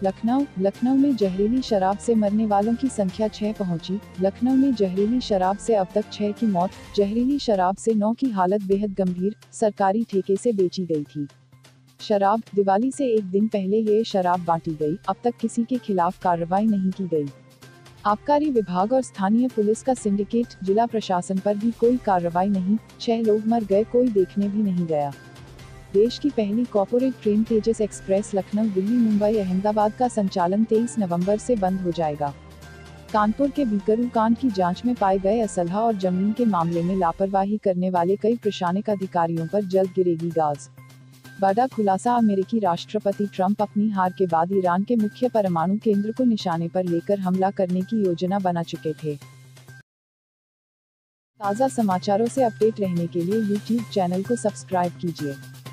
लखनऊ में जहरीली शराब से मरने वालों की संख्या 6 पहुंची। लखनऊ में जहरीली शराब से अब तक 6 की मौत। जहरीली शराब से 9 की हालत बेहद गंभीर। सरकारी ठेके से बेची गई थी शराब। दिवाली से एक दिन पहले ये शराब बांटी गई। अब तक किसी के खिलाफ कार्रवाई नहीं की गई। आबकारी विभाग और स्थानीय पुलिस का सिंडिकेट, जिला प्रशासन पर भी कोई कार्रवाई नहीं। 6 लोग मर गए, कोई देखने भी नहीं गया। देश की पहली corporate train Tejas express Lucknow Delhi Mumbai Ahmedabad का संचालन 23 नवंबर से बंद हो जाएगा। कानपुर के बीकरू कांड की जांच में पाए गए असलहा और जमीन के मामले में लापरवाही करने वाले कई प्रशासनिक अधिकारियों पर जल्द गिरेगी गाज। बड़ा खुलासा। अमेरिकी राष्ट्रपति ट्रंप अपनी हार के बाद ईरान के मुख्य परमाणु केंद्र को निशाने पर लेकर हमला करने की योजना बना चुके थे। ताज़ा समाचारों से अपडेट रहने के लिए YouTube चैनल को सब्सक्राइब कीजिए।